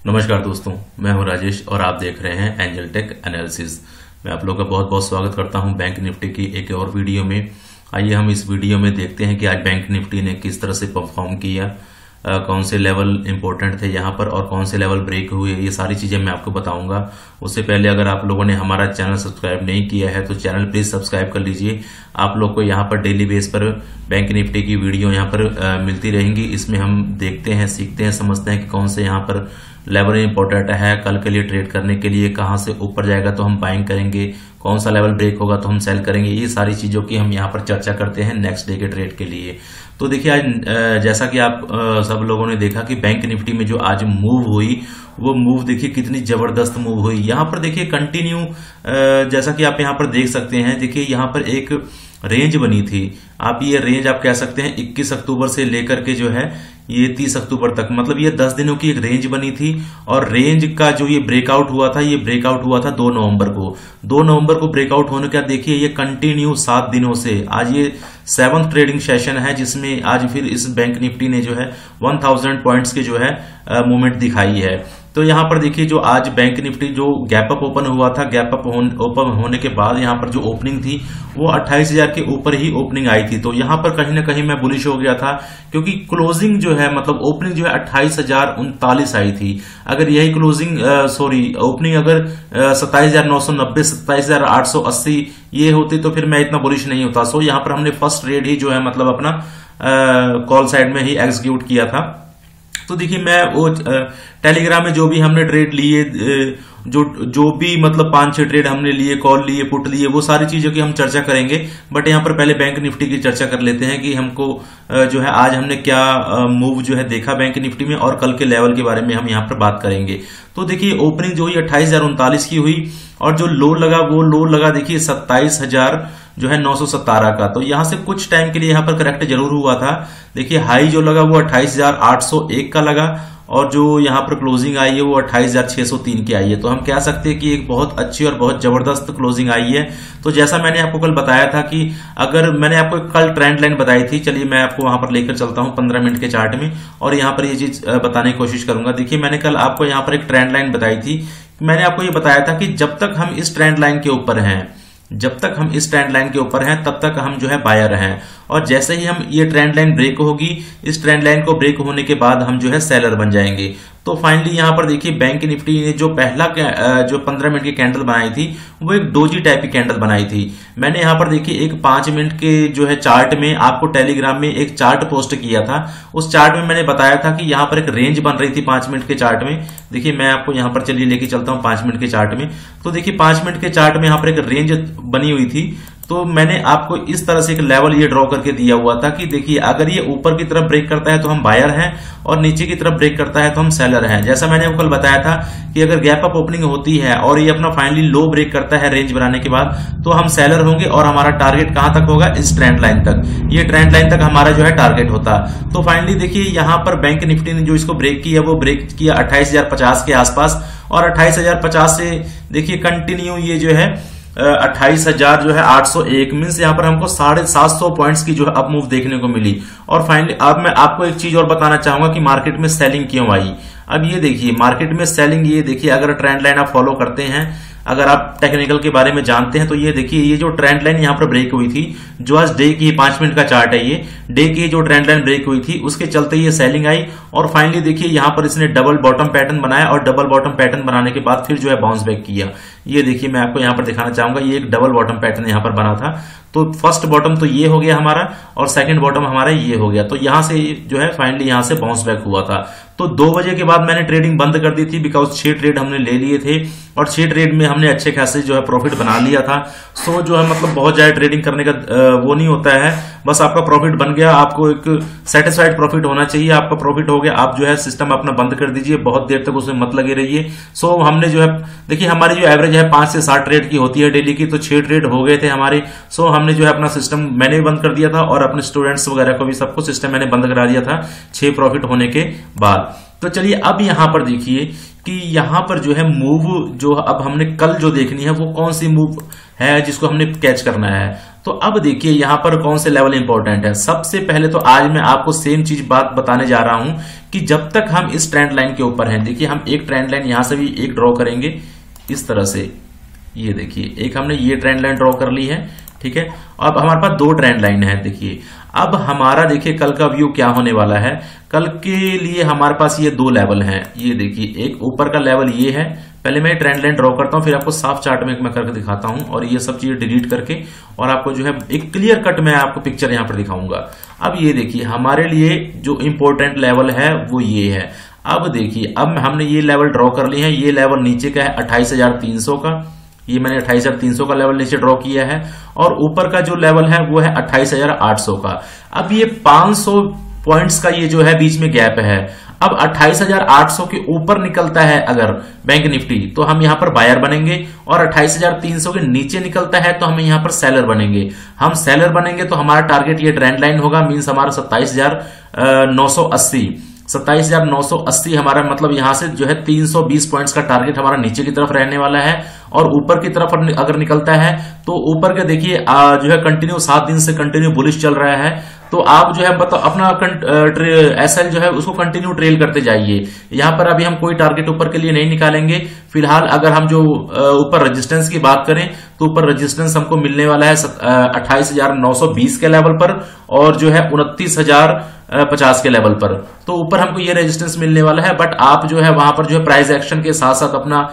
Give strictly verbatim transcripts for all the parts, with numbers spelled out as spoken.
नमस्कार दोस्तों, मैं हूं राजेश और आप देख रहे हैं एंजल टेक एनालिसिस। मैं आप लोगों का बहुत बहुत स्वागत करता हूं बैंक निफ्टी की एक और वीडियो में। आइए हम इस वीडियो में देखते हैं कि आज बैंक निफ्टी ने किस तरह से परफॉर्म किया, आ, कौन से लेवल इंपॉर्टेंट थे यहां पर और कौन से लेवल ब्रेक हुए, ये सारी चीजें मैं आपको बताऊंगा। उससे पहले अगर आप लोगों ने हमारा चैनल सब्सक्राइब नहीं किया है तो चैनल प्लीज सब्सक्राइब कर लीजिए। आप लोग को यहाँ पर डेली बेस पर बैंक निफ्टी की वीडियो यहाँ पर आ, मिलती रहेंगी। इसमें हम देखते हैं, सीखते हैं, समझते हैं कि कौन से यहाँ पर लेवल इंपॉर्टेंट है कल के लिए ट्रेड करने के लिए। कहां से ऊपर जाएगा तो हम बाइंग करेंगे, कौन सा लेवल ब्रेक होगा तो हम सेल करेंगे। ये सारी चीजों की हम यहाँ पर चर्चा करते हैं नेक्स्ट डे के ट्रेड के लिए। तो देखिए आज जैसा कि आप सब लोगों ने देखा कि बैंक निफ्टी में जो आज मूव हुई वो मूव देखिए कितनी जबरदस्त मूव हुई। यहाँ पर देखिए कंटिन्यू, जैसा कि आप यहाँ पर देख सकते हैं, देखिए यहाँ पर एक रेंज बनी थी। आप ये रेंज आप कह सकते हैं इक्कीस अक्टूबर से लेकर के जो है ये तीस अक्टूबर तक, मतलब ये दस दिनों की एक रेंज बनी थी। और रेंज का जो ये ब्रेकआउट हुआ था, ये ब्रेकआउट हुआ था दो नवंबर को। दो नवंबर को ब्रेकआउट होने का देखिए ये कंटिन्यू सात दिनों से आज ये सेवंथ ट्रेडिंग सेशन है, जिसमें आज फिर इस बैंक निफ्टी ने जो है वन थाउजेंड पॉइंट्स के जो है मूवमेंट दिखाई है। तो यहाँ पर देखिए जो आज बैंक निफ्टी जो गैप अप ओपन हुआ था, गैप अप ओपन होने के बाद यहाँ पर जो ओपनिंग थी वो अट्ठाईस हजार के ऊपर ही ओपनिंग आई थी। तो यहाँ पर कहीं ना कहीं मैं बुलिश हो गया था, क्योंकि क्लोजिंग जो है मतलब ओपनिंग जो है अट्ठाईस हजार उनतालीस आई थी। अगर यही क्लोजिंग सॉरी ओपनिंग अगर सत्ताईस हजार नौ सौ नब्बे सत्ताईस हजार आठ सौ अस्सी ये होती तो फिर मैं इतना बुलिश नहीं होता। सो यहाँ पर हमने फर्स्ट ट्रेड ही जो है मतलब अपना कॉल साइड में ही एग्जीक्यूट किया था। तो देखिए मैं वो टेलीग्राम में जो भी हमने ट्रेड लिए, जो जो भी मतलब पांच छह ट्रेड हमने लिए, कॉल लिए, पुट लिए, वो सारी चीजों की हम चर्चा करेंगे। बट यहाँ पर पहले बैंक निफ्टी की चर्चा कर लेते हैं कि हमको जो है आज हमने क्या मूव जो है देखा बैंक निफ्टी में, और कल के लेवल के बारे में हम यहाँ पर बात करेंगे। तो देखिए ओपनिंग जो हुई अट्ठाईस हजार उनतालीस की हुई, और जो लो लगा वो लो लगा देखिए सत्ताईस हजार जो है नौ सौ सत्तारह का। तो यहां से कुछ टाइम के लिए यहां पर करेक्ट जरूर हुआ था। देखिए हाई जो लगा वो अट्ठाईस हजार आठ सौ एक का लगा, और जो यहां पर क्लोजिंग आई है वो अट्ठाईस हजार छह सौ तीन की आई है। तो हम कह सकते हैं कि एक बहुत अच्छी और बहुत जबरदस्त क्लोजिंग आई है। तो जैसा मैंने आपको कल बताया था कि अगर मैंने आपको कल ट्रेंड लाइन बताई थी, चलिए मैं आपको वहां पर लेकर चलता हूं पंद्रह मिनट के चार्ट में, और यहां पर ये चीज बताने की कोशिश करूंगा। देखिए मैंने कल आपको यहां पर एक ट्रेंड लाइन बताई थी। मैंने आपको ये बताया था कि जब तक हम इस ट्रेंड लाइन के ऊपर हैं, जब तक हम इस ट्रेंड लाइन के ऊपर हैं तब तक हम जो है बायर हैं, और जैसे ही हम ये ट्रेंड लाइन ब्रेक होगी, इस ट्रेंड लाइन को ब्रेक होने के बाद हम जो है सेलर बन जाएंगे। तो फाइनली यहां पर देखिए बैंक निफ्टी ने जो पहला जो पंद्रह मिनट की कैंडल बनाई थी वो एक डोजी टाइप की कैंडल बनाई थी। मैंने यहां पर देखिए एक पांच मिनट के जो है चार्ट में आपको टेलीग्राम में एक चार्ट पोस्ट किया था। उस चार्ट में मैंने बताया था कि यहां पर एक रेंज बन रही थी पांच मिनट के चार्ट में। देखिए मैं आपको यहां पर चलिए लेके चलता हूं पांच मिनट के चार्ट में। तो देखिए पांच मिनट के चार्ट में यहां पर एक रेंज बनी हुई थी। तो मैंने आपको इस तरह से एक लेवल ये ड्रॉ करके दिया हुआ था कि देखिए अगर ये ऊपर की तरफ ब्रेक करता है तो हम बायर हैं, और नीचे की तरफ ब्रेक करता है तो हम सेलर हैं। जैसा मैंने आपको कल बताया था कि अगर गैप अप ओपनिंग होती है और ये अपना फाइनली लो ब्रेक करता है रेंज बनाने के बाद, तो हम सेलर होंगे, और हमारा टारगेट कहां तक होगा, इस ट्रेंड लाइन तक। ये ट्रेंड लाइन तक हमारा जो है टारगेट होता। तो फाइनली देखिए यहां पर बैंक निफ्टी ने जो इसको ब्रेक किया वो ब्रेक किया अट्ठाईस हजार पचास के आसपास, और अट्ठाईस हजार पचास से देखिए कंटिन्यू ये जो है अट्ठाईस हजार जो है आठ सौ एक मीन्स यहाँ पर हमको साढ़े सात सौ पॉइंट्स की जो है अप मूव देखने को मिली। और फाइनली अब मैं आपको एक चीज और बताना चाहूंगा कि मार्केट में सेलिंग क्यों आई। अब ये देखिए मार्केट में सेलिंग, ये देखिए अगर ट्रेंड लाइन आप फॉलो करते हैं, अगर आप टेक्निकल के बारे में जानते हैं, तो ये देखिए ये जो ट्रेंड लाइन यहाँ पर ब्रेक हुई थी, जो आज डे की पांच मिनट का चार्ट है, ये डे की जो ट्रेंड लाइन ब्रेक हुई थी उसके चलते ये सेलिंग आई। और फाइनली देखिए यहाँ पर इसने डबल बॉटम पैटर्न बनाया, और डबल बॉटम पैटर्न बनाने के बाद फिर जो है बाउंस बैक किया। ये देखिए मैं आपको यहाँ पर दिखाना चाहूंगा, ये एक डबल बॉटम पैटर्न यहाँ पर बना था। तो फर्स्ट बॉटम तो ये हो गया हमारा, और सेकंड बॉटम हमारा ये हो गया। तो यहां से जो है फाइनली यहां से बाउंस बैक हुआ था। तो दो बजे के बाद मैंने ट्रेडिंग बंद कर दी थी, बिकॉज छह ट्रेड हमने ले लिए थे, और छह ट्रेड में हमने अच्छे खासे जो है प्रॉफिट बना लिया था। सो जो है मतलब बहुत ज्यादा ट्रेडिंग करने का वो नहीं होता है, बस आपका प्रॉफिट बन गया, आपको एक सेटिस्फाइड प्रॉफिट होना चाहिए। आपका प्रॉफिट हो गया, आप जो है सिस्टम अपना बंद कर दीजिए, बहुत देर तक उसमें मत लगे रहिए। सो हमने जो है देखिए हमारी जो एवरेज है पांच से सात ट्रेड की होती है डेली की, तो छह ट्रेड हो गए थे हमारे। सो हमने जो है अपना सिस्टम मैंने भी बंद कर दिया था, और अपने स्टूडेंट्स वगैरह को भी सबको सिस्टम मैंने बंद करा दिया था छह प्रॉफिट होने के बाद। तो चलिए अब यहां पर देखिए कि यहां पर जो है मूव जो अब हमने कल जो देखनी है वो कौन सी मूव है जिसको हमने कैच करना है। तो अब देखिए यहां पर कौन से लेवल इंपॉर्टेंट है। सबसे पहले तो आज मैं आपको सेम चीज बात बताने जा रहा हूं कि जब तक हम इस ट्रेंड लाइन के ऊपर हैं, देखिए हम एक ट्रेंड लाइन यहां से भी एक ड्रॉ करेंगे इस तरह से, ये देखिए एक हमने ये ट्रेंड लाइन ड्रॉ कर ली है, ठीक है। अब हमारे पास दो ट्रेंड लाइन है। देखिए अब हमारा देखिए कल का व्यू क्या होने वाला है। कल के लिए हमारे पास ये दो लेवल हैं, ये देखिए एक ऊपर का लेवल ये है। पहले मैं ट्रेंड लाइन ड्रॉ करता हूं, फिर आपको साफ चार्ट में मैं करके दिखाता हूं और ये सब चीजें डिलीट करके और आपको जो है एक क्लियर कट में आपको पिक्चर यहां पर दिखाऊंगा। अब ये देखिए हमारे लिए जो इंपॉर्टेंट लेवल है वो ये है। अब देखिए अब हमने ये लेवल ड्रॉ कर लिए हैं। ये लेवल नीचे का है अट्ठाईस हजार तीन सौ का, ये मैंने अट्ठाईस हजार तीन सौ का लेवल नीचे ड्रॉ किया है और ऊपर का जो लेवल है वो है अट्ठाईस हजार आठ सौ का। अब ये पांच सौ पॉइंट्स का ये जो है बीच में गैप है। अब अट्ठाईस हजार आठ सौ के ऊपर निकलता है अगर बैंक निफ्टी तो हम यहां पर बायर बनेंगे और अट्ठाईस हजार तीन सौ के नीचे निकलता है तो हम यहां पर सेलर बनेंगे। हम सेलर बनेंगे तो हमारा टारगेट ये ट्रेंड लाइन होगा, मींस हमारा सत्ताईस हजार नौ सौ अस्सी सत्ताईस हजार नौ सौ अस्सी हमारा मतलब यहां से जो है तीन सौ बीस पॉइंट्स का टारगेट हमारा नीचे की तरफ रहने वाला है। और ऊपर की तरफ अगर निकलता है तो ऊपर के देखिए जो है कंटिन्यू सात दिन से कंटिन्यू बुलिश चल रहा है, तो आप जो है मतलब अपना एसएल जो है उसको कंटिन्यू ट्रेल करते जाइए। यहां पर अभी हम कोई टारगेट ऊपर के लिए नहीं निकालेंगे फिलहाल। अगर हम जो ऊपर रेजिस्टेंस की बात करें तो ऊपर रेजिस्टेंस हमको मिलने वाला है अट्ठाईस हजार नौ सौ बीस के लेवल पर और जो है उनतीस हजार पचास के लेवल पर, तो ऊपर हमको ये रेजिस्टेंस मिलने वाला है। बट आप जो है वहां पर जो है प्राइस एक्शन के साथ साथ अपना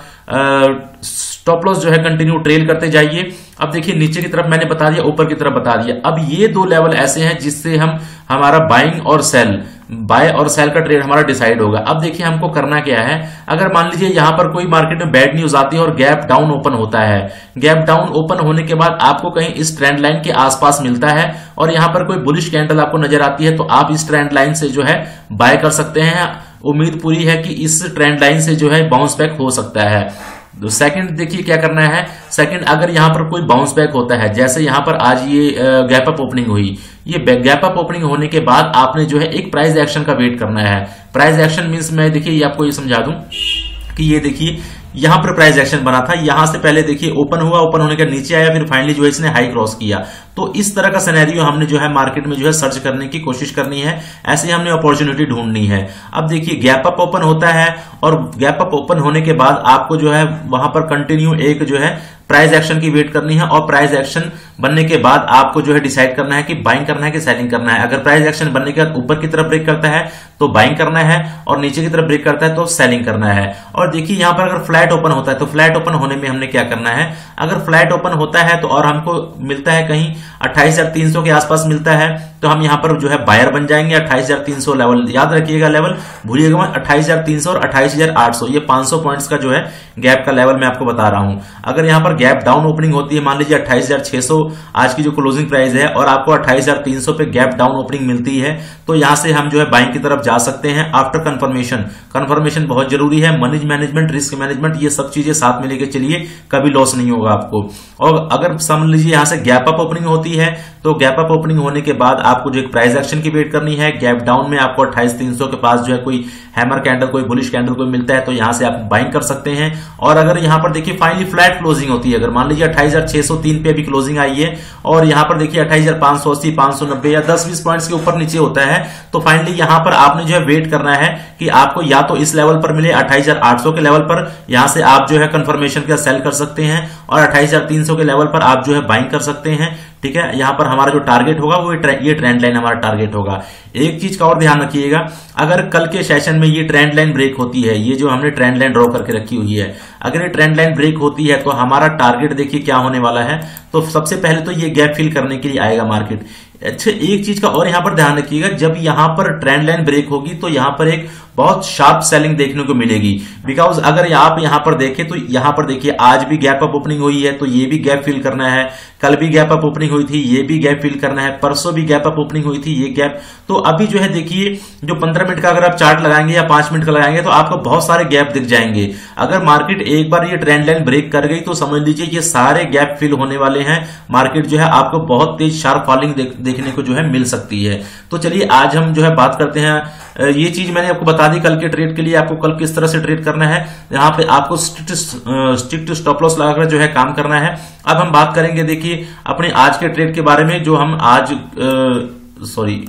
स्टॉप लॉस जो है कंटिन्यू ट्रेल करते जाइए। अब देखिए नीचे की तरफ मैंने बता दिया, ऊपर की तरफ बता दिया। अब ये दो लेवल ऐसे हैं जिससे हम हमारा बाइंग और सेल बाय और सेल का ट्रेड हमारा डिसाइड होगा। अब देखिए हमको करना क्या है। अगर मान लीजिए यहां पर कोई मार्केट में बैड न्यूज आती है और गैप डाउन ओपन होता है, गैप डाउन ओपन होने के बाद आपको कहीं इस ट्रेंड लाइन के आसपास मिलता है और यहां पर कोई बुलिश कैंडल आपको नजर आती है तो आप इस ट्रेंड लाइन से जो है बाय कर सकते हैं। उम्मीद पूरी है कि इस ट्रेंड लाइन से जो है बाउंस बैक हो सकता है। तो सेकंड देखिए क्या करना है। सेकंड अगर यहां पर कोई बाउंस बैक होता है, जैसे यहां पर आज ये गैप अप ओपनिंग हुई, ये गैप अप ओपनिंग होने के बाद आपने जो है एक प्राइस एक्शन का वेट करना है। प्राइस एक्शन मींस मैं देखिए ये आपको ये समझा दूं कि ये देखिए यहां पर प्राइस एक्शन बना था, यहां से पहले देखिए ओपन हुआ, ओपन होने के नीचे आया, फिर फाइनली जो है इसने हाई क्रॉस किया। तो इस तरह का सिनेरियो हमने जो है मार्केट में जो है सर्च करने की कोशिश करनी है, ऐसे ही हमने अपॉर्चुनिटी ढूंढनी है। अब देखिए गैप अप ओपन होता है और गैप अप ओपन होने के बाद आपको जो है वहां पर कंटिन्यू एक जो है प्राइस एक्शन की वेट करनी है और प्राइस एक्शन बनने के बाद आपको जो है डिसाइड करना है कि बाइंग करना है कि सेलिंग करना है। अगर प्राइस एक्शन बनने के बाद ऊपर की तरफ ब्रेक करता है तो बाइंग करना है और नीचे की तरफ ब्रेक करता है तो सेलिंग करना है। और देखिए यहां पर अगर फ्लैट ओपन होता है तो फ्लैट ओपन होने में हमने क्या करना है। अगर फ्लैट ओपन होता है तो और हमको मिलता है कहीं अट्ठाईस हजार तीन सौ के आसपास मिलता है तो हम यहां पर जो है बायर बन जाएंगे। अट्ठाईस हजार तीन सौ लेवल याद रखिएगा, लेवल भूलिएगा मत, अट्ठाईस हजार तीन सौ और अट्ठाईस हजार आठ सौ ये पांच सौ पॉइंट्स का जो है गैप का लेवल मैं आपको बता रहा हूं। अगर यहां पर गैप डाउन ओपनिंग होती है, मान लीजिए अट्ठाईस हजार छह सौ आज की जो क्लोजिंग प्राइस है और आपको अट्ठाईस हजार तीन सौ पे गैप डाउन ओपनिंग मिलती है तो यहां से हम जो है बाइंग की तरफ जा सकते हैं आफ्टर कंफर्मेशन। कंफर्मेशन बहुत जरूरी है, मनी मैनेजमेंट, रिस्क मैनेजमेंट, ये सब चीजें साथ में लेके चलिए, कभी लॉस नहीं होगा आपको। और अगर समझ लीजिए यहां से गैप अप ओपनिंग होती है तो गैप अप ओपनिंग होने के बाद आपको जो एक प्राइस एक्शन की वेट करनी है। गैप डाउन में आपको अट्ठाईस तीन सौ के पास जो है कोई हैमर कैंडल, कोई बुलिश कैंडल कोई मिलता है तो यहां से आप बाइंग कर सकते हैं। और अगर यहां पर देखिए फाइनली फ्लैट क्लोजिंग होती है, अगर मान लीजिए अट्ठाईस हजार छह सौ तीन पे अभी क्लोजिंग आई है और यहां पर देखिए अट्ठाईस हजार पांच सौ अस्सी, पांच सौ नब्बे या दस बीस पॉइंट्स के ऊपर नीचे होता है तो फाइनली यहां पर आपने जो है वेट करना है कि आपको या तो इस लेवल पर मिले अट्ठाईस हजार आठ सौ के लेवल पर, यहां से आप जो है कंफर्मेशन का सेल कर सकते हैं और अट्ठाईस हजार तीन सौ के लेवल पर आप जो है बाइंग कर सकते हैं। ठीक है, यहां पर हमारा जो टारगेट होगा वो ये ट्रेंड लाइन हमारा टारगेट होगा। एक चीज का और ध्यान रखिएगा, अगर कल के सेशन में ये ट्रेंड लाइन ब्रेक होती है, ये जो हमने ट्रेंड लाइन ड्रॉ करके रखी हुई है, अगर ये ट्रेंड लाइन ब्रेक होती है तो हमारा टारगेट देखिए क्या होने वाला है। तो सबसे पहले तो ये गैप फिल करने के लिए आएगा मार्केट। अच्छा, एक चीज का और यहां पर ध्यान रखिएगा, जब यहां पर ट्रेंड लाइन ब्रेक होगी तो यहां पर एक बहुत शार्प सेलिंग देखने को मिलेगी। बिकॉज अगर आप यहां पर देखें तो यहां पर देखिए आज भी गैप अप ओपनिंग हुई है तो ये भी गैप फिल करना है, कल भी गैप अप ओपनिंग हुई थी ये भी गैप फिल करना है, परसों भी गैप अप ओपनिंग हुई थी ये गैप। तो अभी जो है देखिए जो पंद्रह मिनट का अगर आप चार्ट लगाएंगे या पांच मिनट का लगाएंगे तो आपको बहुत सारे गैप दिख जाएंगे। अगर मार्केट एक बार ये ट्रेंड लाइन ब्रेक कर गई तो समझ लीजिए ये सारे गैप फिल होने वाले हैं। मार्केट जो है आपको बहुत तेज शार्प फॉलिंग देख, देखने को जो है मिल सकती है। तो चलिए आज हम जो है बात करते हैं ये चीज मैंने आपको बता दी कल के ट्रेड के लिए, आपको कल किस तरह से ट्रेड करना है। यहाँ पे आपको स्ट्रिक्ट स्टॉप लॉस लगाकर जो है काम करना है। अब हम बात करेंगे देखिए अपने आज के ट्रेड के बारे में, जो हम आज सॉरी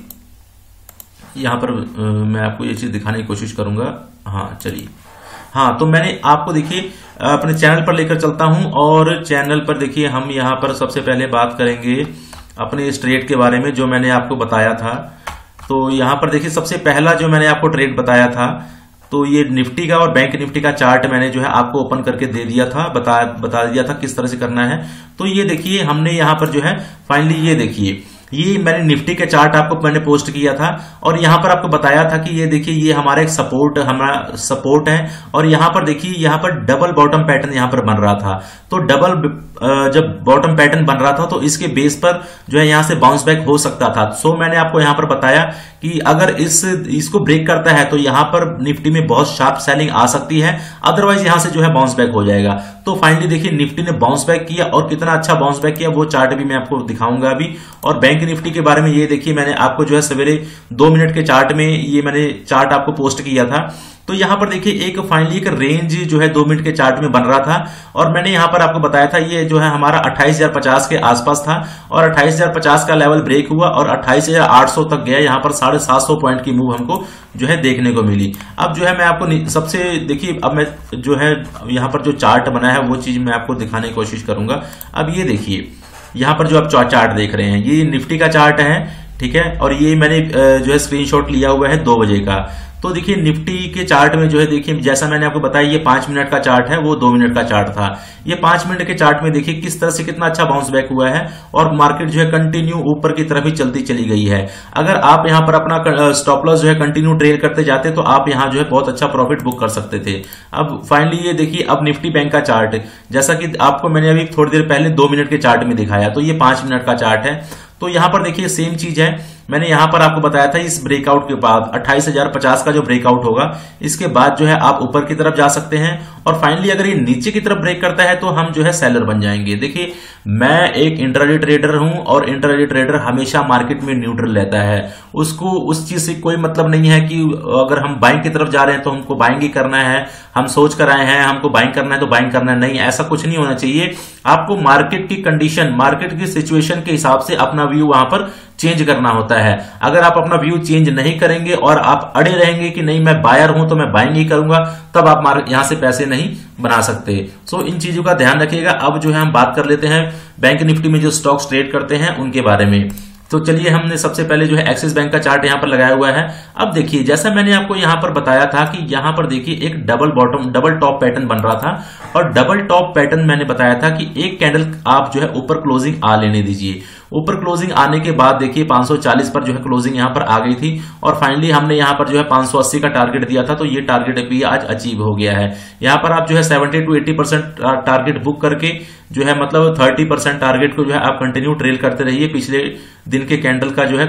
यहाँ पर आ, मैं आपको ये चीज दिखाने की कोशिश करूंगा। हाँ चलिए, हाँ तो मैंने आपको देखिए अपने चैनल पर लेकर चलता हूं, और चैनल पर देखिए हम यहाँ पर सबसे पहले बात करेंगे अपने इस ट्रेड के बारे में जो मैंने आपको बताया था। तो यहाँ पर देखिए सबसे पहला जो मैंने आपको ट्रेड बताया था, तो ये निफ्टी का और बैंक निफ्टी का चार्ट मैंने जो है आपको ओपन करके दे दिया था, बता बता दिया था किस तरह से करना है। तो ये देखिए हमने यहाँ पर जो है फाइनली ये देखिए ये मैंने निफ्टी के चार्ट आपको मैंने पोस्ट किया था, और यहां पर आपको बताया था कि ये देखिए ये हमारा एक सपोर्ट हमारा सपोर्ट है, और यहां पर देखिए यहां पर डबल बॉटम पैटर्न यहां पर बन रहा था। तो डबल जब बॉटम पैटर्न बन रहा था तो इसके बेस पर जो है यहां से बाउंस बैक हो सकता था। सो मैंने आपको यहां पर बताया कि अगर इस इसको ब्रेक करता है तो यहां पर निफ्टी में बहुत शार्प सेलिंग आ सकती है, अदरवाइज यहां से जो है बाउंस बैक हो जाएगा। तो फाइनली देखिए निफ्टी ने बाउंस बैक किया, और कितना अच्छा बाउंस बैक किया वो चार्ट भी मैं आपको दिखाऊंगा अभी। और बैंक निफ्टी के बारे में ये देखिए मैंने आपको जो है सवेरे दो मिनट के चार्ट में ये मैंने चार्ट आपको पोस्ट किया था। तो यहां पर देखिए एक फाइनली एक रेंज जो है दो मिनट के चार्ट में बन रहा था, और मैंने यहां पर आपको बताया था ये जो है हमारा अट्ठाईस हजार पचास के आसपास था, और अट्ठाईस हजार पचास का लेवल ब्रेक हुआ और अट्ठाईस हजार आठ सौ तक गया। यहां पर साढ़े सात सौ पॉइंट की मूव हमको जो है देखने को मिली। अब जो है मैं आपको सबसे देखिए अब मैं जो है यहां पर जो चार्ट बना है वो चीज मैं आपको दिखाने की कोशिश करूंगा। अब ये देखिए यहां पर जो आप चार्ट देख रहे हैं ये निफ्टी का चार्ट है, ठीक है, और ये मैंने जो है स्क्रीनशॉट लिया हुआ है दो बजे का। तो देखिए निफ्टी के चार्ट में जो है देखिए जैसा मैंने आपको बताया ये पांच मिनट का चार्ट है, वो दो मिनट का चार्ट था। ये पांच मिनट के चार्ट में देखिए किस तरह से कितना अच्छा बाउंस बैक हुआ है, और मार्केट जो है कंटिन्यू ऊपर की तरफ ही चलती चली गई है। अगर आप यहां पर अपना स्टॉप लॉस जो है कंटिन्यू ट्रेल करते जाते तो आप यहां जो है बहुत अच्छा प्रॉफिट बुक कर सकते थे। अब फाइनली ये देखिए अब निफ्टी बैंक का चार्ट, जैसा कि आपको मैंने अभी थोड़ी देर पहले दो मिनट के चार्ट में दिखाया, तो ये पांच मिनट का चार्ट है। तो यहां पर देखिए सेम चीज है, मैंने यहां पर आपको बताया था इस ब्रेकआउट के बाद अट्ठाईस हजार पचास का जो ब्रेकआउट होगा इसके बाद जो है आप ऊपर की तरफ जा सकते हैं, और फाइनली अगर ये नीचे की तरफ ब्रेक करता है तो हम जो है सेलर बन जाएंगे। देखिए मैं एक इंट्राडे ट्रेडर हूं, और इंट्राडे ट्रेडर हमेशा मार्केट में न्यूट्रल रहता है, उसको उस चीज से कोई मतलब नहीं है कि अगर हम बाइंग की तरफ जा रहे हैं तो हमको बाइंग ही करना है, हम सोच कर आए हैं हमको बाइंग करना है तो बाइंग करना है, नहीं, ऐसा कुछ नहीं होना चाहिए। आपको मार्केट की कंडीशन मार्केट की सिचुएशन के हिसाब से अपना व्यू वहां पर चेंज करना होता है। अगर आप अपना व्यू चेंज नहीं करेंगे और आप अड़े रहेंगे कि नहीं मैं बायर हूं तो मैं बाइंग ही करूंगा, तब आप यहां से पैसे नहीं बना सकते। सो इन चीजों का ध्यान रखिएगा। अब जो है हम बात कर लेते हैं बैंक निफ्टी में जो स्टॉक्स ट्रेड करते हैं उनके बारे में। तो चलिए हमने सबसे पहले जो है एक्सिस बैंक का चार्ट यहां पर लगाया हुआ है। अब देखिए जैसा मैंने आपको यहां पर बताया था कि यहां पर देखिए एक double bottom double top pattern बन रहा था, और डबल टॉप पैटर्न मैंने बताया था कि एक कैंडल आप जो है ऊपर क्लोजिंग आ लेने दीजिए। ऊपर क्लोजिंग आने के बाद देखिए पांच सौ चालीस पर जो है क्लोजिंग यहां पर आ गई थी, और फाइनली हमने यहां पर जो है पांच सौ अस्सी का टारगेट दिया था, तो ये टारगेट भी आज अचीव हो गया है। यहां पर आप जो है सत्तर टू अस्सी परसेंट टारगेट बुक करके जो है मतलब तीस परसेंट टारगेट को जो है आप कंटिन्यू ट्रेल करते रहिए पिछले दिन के कैंडल का जो है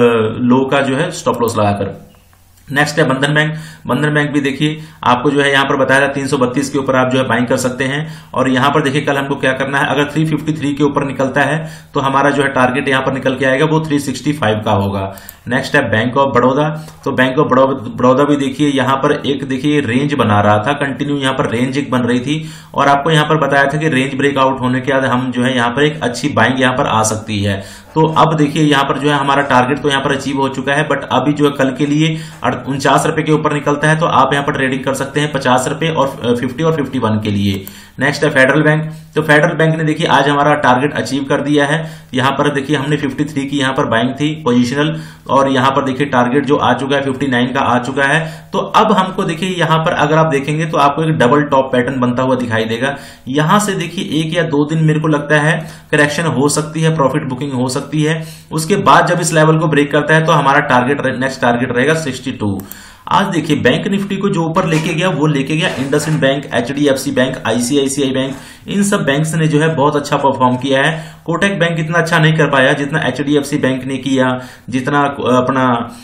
लो का जो है स्टॉप लॉस लगाकर। नेक्स्ट है बंधन बैंक। बंधन बैंक भी देखिए आपको जो है यहां पर बताया था तीन सौ बत्तीस के ऊपर आप जो है बाइंग कर सकते हैं, और यहां पर देखिए कल हमको क्या करना है, अगर तीन सौ तिरेपन के ऊपर निकलता है तो हमारा जो है टारगेट यहां पर निकल के आएगा वो तीन सौ पैंसठ का होगा। नेक्स्ट है बैंक ऑफ बड़ौदा। तो बैंक ऑफ बड़ौदा भी देखिए यहां पर एक देखिए रेंज बना रहा था, कंटिन्यू यहां पर रेंज एक बन रही थी, और आपको यहां पर बताया था कि रेंज ब्रेकआउट होने के बाद हम जो है यहां पर एक अच्छी बाइंग यहां पर आ सकती है। तो अब देखिए यहां पर जो है हमारा टारगेट तो यहां पर अचीव हो चुका है, बट अभी जो है कल के लिए उनचास रुपए के ऊपर निकलता है तो आप यहां पर ट्रेडिंग कर सकते हैं पचास रुपए और फिफ्टी और फिफ्टी वन के लिए। नेक्स्ट है फेडरल बैंक। तो फेडरल बैंक ने देखिए आज हमारा टारगेट अचीव कर दिया है। यहां पर देखिए हमने तिरेपन की यहां पर बाइंग थी पोजीशनल, और यहां पर देखिए टारगेट जो आ चुका है उनसठ का आ चुका है। तो अब हमको देखिए यहां पर अगर आप देखेंगे तो आपको एक डबल टॉप पैटर्न बनता हुआ दिखाई देगा। यहां से देखिए एक या दो दिन मेरे को लगता है करेक्शन हो सकती है, प्रॉफिट बुकिंग हो सकती है। उसके बाद जब इस लेवल को ब्रेक करता है तो हमारा टारगेट नेक्स्ट टारगेट रहेगा बासठ। आज देखिए बैंक निफ्टी को जो ऊपर लेके गया वो लेके गया IndusInd bank, HDFC bank, ICICI bank, इन सब बैंक्स ने जो है बहुत अच्छा परफॉर्म किया है। कोटक बैंक इतना अच्छा नहीं कर पाया जितना H D F C bank ने किया, जितना अपना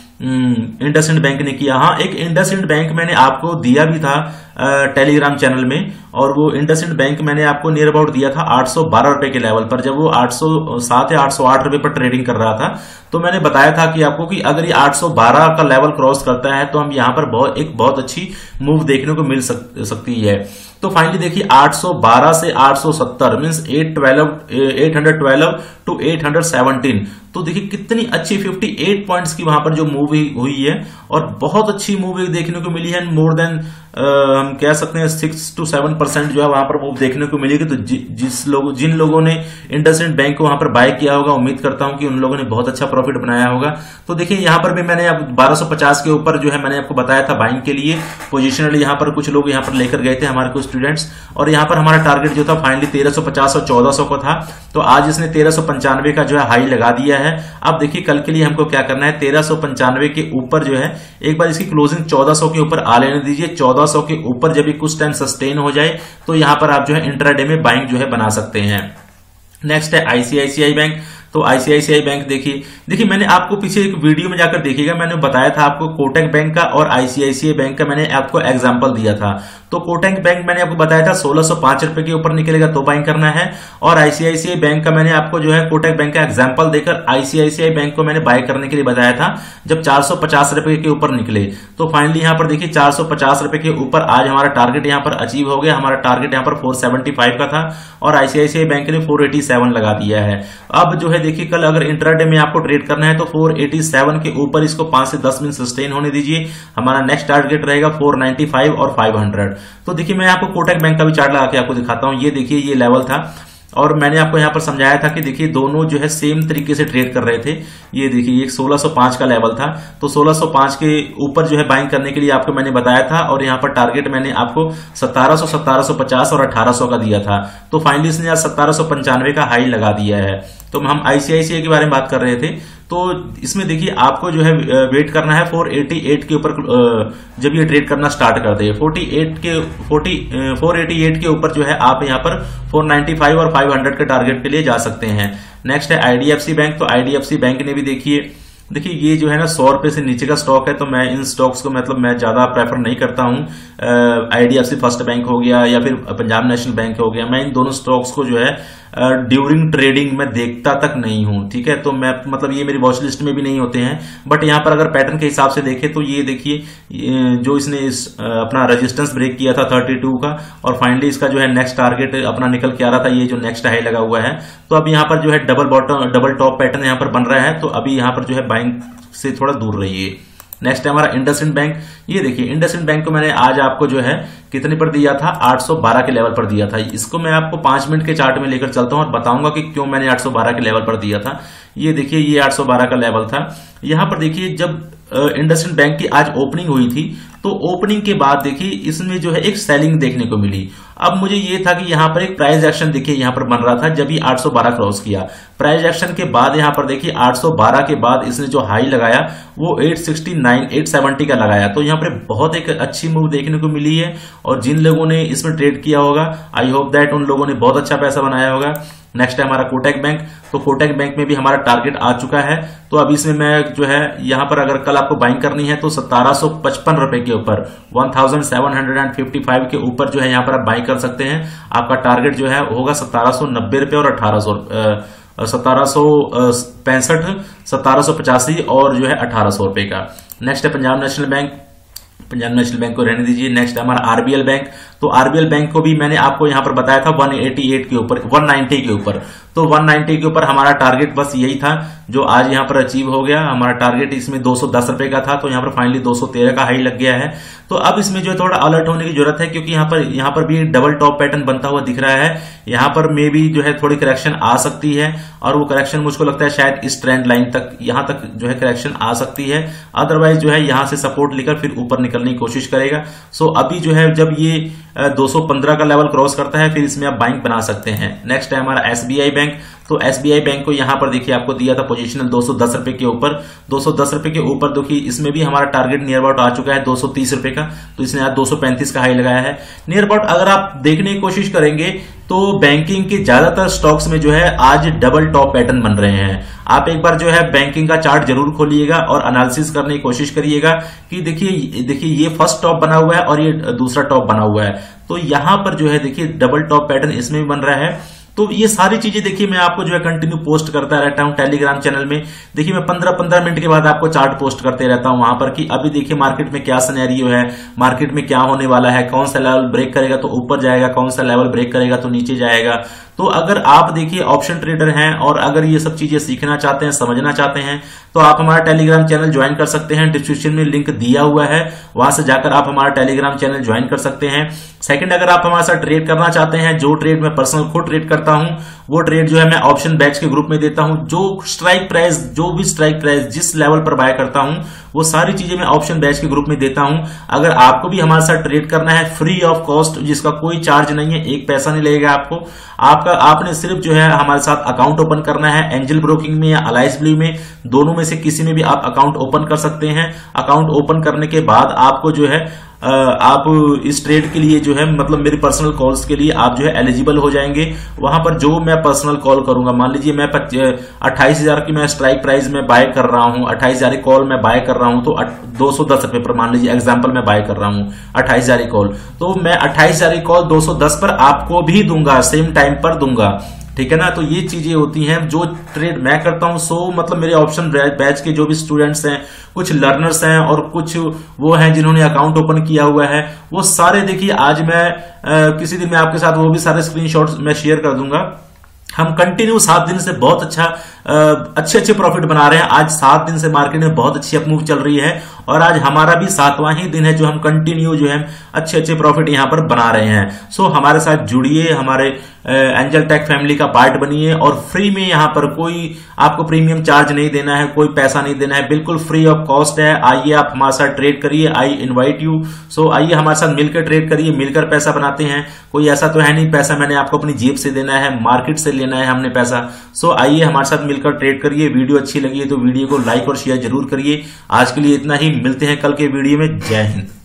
इंडसइंड बैंक ने किया। हाँ, एक इंडसइंड बैंक मैंने आपको दिया भी था टेलीग्राम चैनल में, और वो इंडसइंड बैंक मैंने आपको नियर अबाउट दिया था आठ सौ बारह रुपए के लेवल पर, जब वो आठ सौ सात या आठ सौ आठ रुपए पर ट्रेडिंग कर रहा था। तो मैंने बताया था कि आपको कि अगर ये आठ सौ बारह का लेवल क्रॉस करता है तो हम यहाँ पर बहुत एक बहुत अच्छी मूव देखने को मिल सक, सकती है। तो फाइनली देखिए आठ सौ बारह से आठ सौ सत्तर मींस आठ सौ बारह आठ सौ बारह टू आठ सौ सत्रह, तो देखिए कितनी अच्छी अट्ठावन पॉइंट्स की वहां पर जो मूव हुई है, और बहुत अच्छी मूव देखने को मिली है। मोर देन हम कह सकते हैं सिक्स टू सेवन परसेंट जो है वहां पर मूव देखने को मिलेगी। तो जि, जिस लोग जिन लोगों ने इंडसइंड बैंक को वहां पर बाय किया होगा, उम्मीद करता हूं कि उन लोगों ने बहुत अच्छा प्रॉफिट बनाया होगा। तो देखिए यहां पर भी मैंने अब बारह सौ पचास के ऊपर जो है मैंने आपको बताया था बाइंग के लिए पोजिशनली, यहाँ पर कुछ लोग यहाँ पर लेकर गए थे हमारे कुछ स्टूडेंट्स, और यहाँ पर हमारा टारगेट जो था फाइनली तेरह सौ पचास और चौदह सौ का था। तो आज इसने तेरह सौ पंचानवे का जो है हाई लगा दिया है। अब देखिए कल के लिए हमको क्या करना है, तेरह सौ पंचानवे के ऊपर जो है एक बार इसकी क्लोजिंग चौदह सौ के ऊपर आ लेने दीजिए। चौदह सौ के ऊपर जब कुछ टाइम सस्टेन हो जाए तो यहां पर आप जो है इंट्राडे में बाइंग जो है बना सकते हैं। नेक्स्ट है आईसीआईसीआई बैंक। तो आईसीआईसीआई बैंक देखिए देखिए मैंने आपको पीछे एक वीडियो में जाकर देखिएगा, मैंने बताया था आपको कोटक बैंक का और आईसीआईसीआई बैंक का मैंने आपको एग्जांपल दिया था। तो कोटक बैंक मैंने आपको बताया था सोलह सौ पांच रुपए के ऊपर निकलेगा तो बाइंग करना है, और आईसीआईसीआई बैंक का मैंने आपको जो है कोटक बैंक का एग्जांपल देकर आईसीआईसीआई बैंक को मैंने बाय करने के लिए बताया था जब चार सौ पचास रुपए के ऊपर निकले। तो फाइनली यहाँ पर देखिए चार सौ पचास रुपए के ऊपर आज हमारा टारगेट यहाँ पर अचीव हो गया। हमारा टारगेट यहाँ पर फोर सेवेंटी फाइव का था और आईसीआईसीआई बैंक ने फोर एटी सेवन लगा दिया है। अब जो है देखिए कल अगर इंट्राडे में आपको ट्रेड करना है तो फोर एटी सेवन के ऊपर इसको पांच से दस मिनट सस्टेन होने दीजिए। हमारा नेक्स्ट टारगेट रहेगा फोर नाइंटी फाइव और फाइव हंड्रेड। तो देखिए मैं आपको कोटक बैंक का भी चार्ट लगा के आपको दिखाता हूं। ये देखिए ये लेवल था, और मैंने आपको यहाँ पर समझाया था कि देखिए दोनों जो है सेम तरीके से ट्रेड कर रहे थे। ये देखिए एक सोलह सौ पांच का लेवल था, तो सोलह सौ पांच के ऊपर जो है बाइंग करने के लिए आपको मैंने बताया था, और यहाँ पर टारगेट मैंने आपको सत्रह सौ, सत्रह सौ पचास और अठारह सौ का दिया था। तो फाइनली इसने आज सत्रह सौ पंचानवे का हाई लगा दिया है। तो हम आईसीआईसीआई के बारे में बात कर रहे थे, तो इसमें देखिए आपको जो है वेट करना है फोर एटी एट के ऊपर जब ये ट्रेड करना स्टार्ट कर दे। फोर्टी एट के फोर्टी फोर एटी एट के ऊपर जो है आप यहाँ पर फोर नाइंटी फाइव और फाइव हंड्रेड के टारगेट के लिए जा सकते हैं। नेक्स्ट है आईडीएफसी बैंक। तो आईडीएफसी बैंक ने भी देखिए देखिए ये जो है ना सौ रुपए से नीचे का स्टॉक है, तो मैं इन स्टॉक्स को मतलब मैं ज्यादा प्रेफर नहीं करता हूं। आईडीएफसी फर्स्ट बैंक हो गया या फिर पंजाब नेशनल बैंक हो गया, मैं इन दोनों स्टॉक्स को जो है ड्यूरिंग ट्रेडिंग में देखता तक नहीं हूं। ठीक है, तो मैं मतलब ये मेरी वॉच लिस्ट में भी नहीं होते हैं। बट यहाँ पर अगर पैटर्न के हिसाब से देखें तो ये देखिए जो इसने इस अपना रेजिस्टेंस ब्रेक किया था थर्टी टू का, और फाइनली इसका जो है नेक्स्ट टारगेट अपना निकल के आ रहा था, ये जो नेक्स्ट हाई लगा हुआ है। तो अब यहाँ पर जो है double bottom double top pattern यहाँ पर बन रहा है, तो अभी यहाँ पर जो है बाइंग से थोड़ा दूर रहिए। नेक्स्ट है हमारा इंडसइंड बैंक। ये देखिए इंडसइंड बैंक को मैंने आज आपको जो है कितने पर दिया था, आठ सौ बारह के लेवल पर दिया था। इसको मैं आपको पांच मिनट के चार्ट में लेकर चलता हूं और बताऊंगा कि क्यों मैंने आठ सौ बारह के लेवल पर दिया था। ये देखिए ये आठ सौ बारह का लेवल था। यहां पर देखिए जब इंडसइंड बैंक की आज ओपनिंग हुई थी, तो ओपनिंग के बाद देखिए इसमें जो है एक सेलिंग देखने को मिली। अब मुझे ये था कि यहां पर एक प्राइस एक्शन देखिए यहां पर बन रहा था जब ये आठ सौ बारह क्रॉस किया। प्राइस एक्शन के बाद यहां पर देखिए आठ सौ बारह के बाद इसने जो हाई लगाया वो eight sixty nine eight seventy का लगाया। तो यहां पर बहुत एक अच्छी मूव देखने को मिली है, और जिन लोगों ने इसमें ट्रेड किया होगा आई होप दैट उन लोगों ने बहुत अच्छा पैसा बनाया होगा। नेक्स्ट है हमारा कोटक बैंक। तो कोटक बैंक में भी हमारा टारगेट आ चुका है, तो अब इसमें मैं जो है यहां पर अगर कल आपको बाइंग करनी है तो सत्रह सौ पचपन रुपए के ऊपर one thousand seven hundred fifty five के ऊपर जो है यहां पर आप बाइंग कर सकते हैं। आपका टारगेट जो है होगा सत्रह सौ नब्बे रुपए और अठारह सौ सत्रह सौ पैंसठ सत्रह सौ पचासी और जो है अठारह सौ रुपए का। नेक्स्ट है Punjab National bank. Punjab National bank को रहने दीजिए। नेक्स्ट है हमारा आरबीएल बैंक। तो आरबीएल बैंक को भी मैंने आपको यहां पर बताया था वन एटी एट के ऊपर वन नाइंटी के ऊपर, तो वन नाइंटी के ऊपर हमारा टारगेट बस यही था जो आज यहां पर अचीव हो गया। हमारा टारगेट इसमें दो सौ दस रुपए का था, तो यहां पर फाइनली दो सौ तेरह का हाई लग गया है। तो अब इसमें जो है थोड़ा अलर्ट होने की जरूरत है, क्योंकि यहां पर यहां पर भी डबल टॉप पैटर्न बनता हुआ दिख रहा है। यहां पर मे भी जो है थोड़ी करेक्शन आ सकती है, और वो करेक्शन मुझको लगता है शायद इस ट्रेंड लाइन तक यहां तक जो है करेक्शन आ सकती है। अदरवाइज जो है यहां से सपोर्ट लेकर फिर ऊपर निकलने की कोशिश करेगा। सो अभी जो है जब ये दो सौ पंद्रह का लेवल क्रॉस करता है फिर इसमें आप बाइंग बना सकते हैं। नेक्स्ट है हमारा एसबीआई बैंक। तो एसबीआई बैंक को यहां पर देखिए आपको दिया था पोजीशनल दो सौ दस रुपए के ऊपर, दो सौ दस रुपए के ऊपर देखिए इसमें भी हमारा टारगेट नियर अबाउट आ चुका है दो सौ तीस रुपए का, तो इसने आज दो सौ पैंतीस का हाई लगाया है। नियर अबाउट अगर आप देखने की कोशिश करेंगे तो बैंकिंग के ज्यादातर स्टॉक्स में जो है आज डबल टॉप पैटर्न बन रहे हैं। आप एक बार जो है बैंकिंग का चार्ट जरूर खोलिएगा और एनालिसिस करने की कोशिश करिएगा कि देखिए देखिए ये फर्स्ट टॉप बना हुआ है और ये दूसरा टॉप बना हुआ है, तो यहां पर जो है देखिए डबल टॉप पैटर्न इसमें भी बन रहा है। तो ये सारी चीजें देखिए मैं आपको जो है कंटिन्यू पोस्ट करता रहता हूं टेलीग्राम चैनल में। देखिए मैं पंद्रह पंद्रह मिनट के बाद आपको चार्ट पोस्ट करते रहता हूं वहां पर कि अभी देखिए मार्केट में क्या सिनेरियो है, मार्केट में क्या होने वाला है, कौन सा लेवल ब्रेक करेगा तो ऊपर जाएगा, कौन सा लेवल ब्रेक करेगा तो नीचे जाएगा। तो अगर आप देखिए ऑप्शन ट्रेडर हैं और अगर ये सब चीजें सीखना चाहते हैं, समझना चाहते हैं, तो आप हमारा टेलीग्राम चैनल ज्वाइन कर सकते हैं। डिस्क्रिप्शन में लिंक दिया हुआ है, वहां से जाकर आप हमारा टेलीग्राम चैनल ज्वाइन कर सकते हैं। सेकंड, अगर आप हमारे साथ ट्रेड करना चाहते हैं, जो ट्रेड मैं पर्सनल खुद ट्रेड करता हूं वो ट्रेड जो है मैं ऑप्शन बैच के ग्रुप में देता हूं। जो स्ट्राइक प्राइस, जो भी स्ट्राइक प्राइस जिस लेवल पर बाय करता हूं वो सारी चीजें मैं ऑप्शन बैच के ग्रुप में देता हूं। अगर आपको भी हमारे साथ ट्रेड करना है फ्री ऑफ कॉस्ट, जिसका कोई चार्ज नहीं है, एक पैसा नहीं लगेगा आपको, आपका आपने सिर्फ जो है हमारे साथ अकाउंट ओपन करना है। एंजल ब्रोकिंग में या अलाइस ब्लू में, दोनों में से किसी में भी आप अकाउंट ओपन कर सकते हैं। अकाउंट ओपन करने के बाद आपको जो है आप इस ट्रेड के लिए जो है मतलब मेरी पर्सनल कॉल्स के लिए आप जो है एलिजिबल हो जाएंगे। वहां पर जो मैं पर्सनल कॉल करूंगा, मान लीजिए मैं अट्ठाईस हजार की मैं स्ट्राइक प्राइस में बाय कर रहा हूं, अट्ठाईस हजार की कॉल मैं बाय कर रहा हूं, तो दो सौ दस रुपए पर मान लीजिए एग्जांपल मैं बाय कर रहा हूं अट्ठाईस हजार की कॉल, तो मैं अट्ठाईस हजार की कॉल दो सौ दस पर आपको भी दूंगा, सेम टाइम पर दूंगा, ठीक है ना। तो ये चीजें होती हैं जो ट्रेड मैं करता हूं। सो मतलब मेरे ऑप्शन बैच के जो भी स्टूडेंट्स हैं, कुछ लर्नर्स हैं और कुछ वो हैं जिन्होंने अकाउंट ओपन किया हुआ है, वो सारे देखिए आज मैं आ, किसी दिन मैं आपके साथ वो भी सारे स्क्रीनशॉट्स मैं शेयर कर दूंगा। हम कंटिन्यू सात दिन से बहुत अच्छा अच्छे अच्छे प्रॉफिट बना रहे हैं। आज सात दिन से मार्केट में बहुत अच्छी अपमूव चल रही है और आज हमारा भी सातवां ही दिन है जो हम कंटिन्यू जो है अच्छे अच्छे प्रॉफिट यहां पर बना रहे हैं। सो हमारे साथ जुड़िए, हमारे एंजल टेक फैमिली का पार्ट बनिए और फ्री में यहां पर कोई आपको प्रीमियम चार्ज नहीं देना है, कोई पैसा नहीं देना है, बिल्कुल फ्री ऑफ कॉस्ट है। आइए आप हमारे साथ ट्रेड करिए, आई इनवाइट यू। सो आइए हमारे साथ मिलकर ट्रेड करिए, मिलकर पैसा बनाते हैं। कोई ऐसा तो है नहीं पैसा मैंने आपको अपनी जेब से देना है, मार्केट से लेना है हमने पैसा। सो आइए हमारे साथ मिलकर ट्रेड करिए। वीडियो अच्छी लगी है तो वीडियो को लाइक और शेयर जरूर करिए। आज के लिए इतना ही, मिलते हैं कल के वीडियो में। जय हिंद।